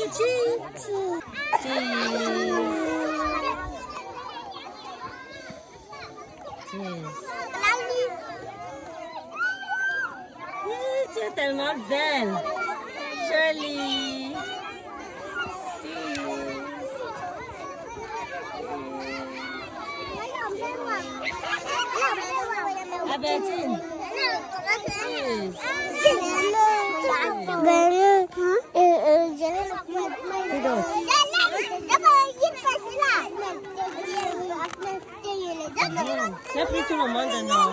cheese. Tu es tellement belle. Jolie. Albertine. J'ai pris tout le monde non.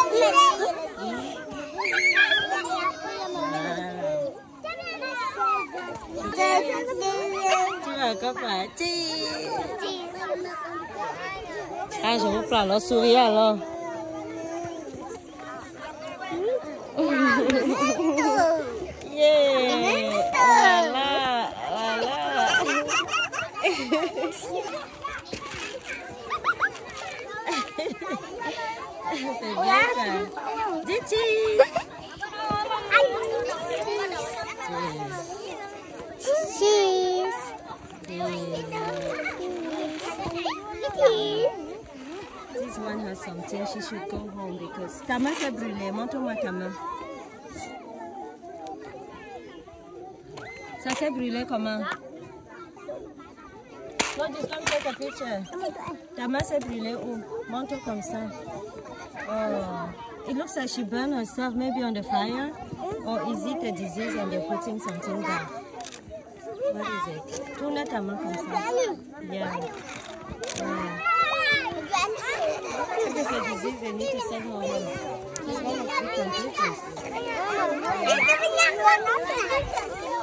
Tu vas encore partir. Ah, je vous prends le sourire alors. Yeah! Voilà, voilà. C'est bien ça. Dis cheese. Cheese. This one has something. She should go home because ta main s'est brûlée. Montre-moi ta main. Ça s'est brûlé comment? Non, just come take a picture. Ta main s'est brûlée où? Montre comme ça. Oh, it looks like she burned herself maybe on the fire. Or is it a disease and they're putting something down? What is it? Tourne ta main comme ça. Yeah. If it's a disease, they need to send her home. She's one of the computers.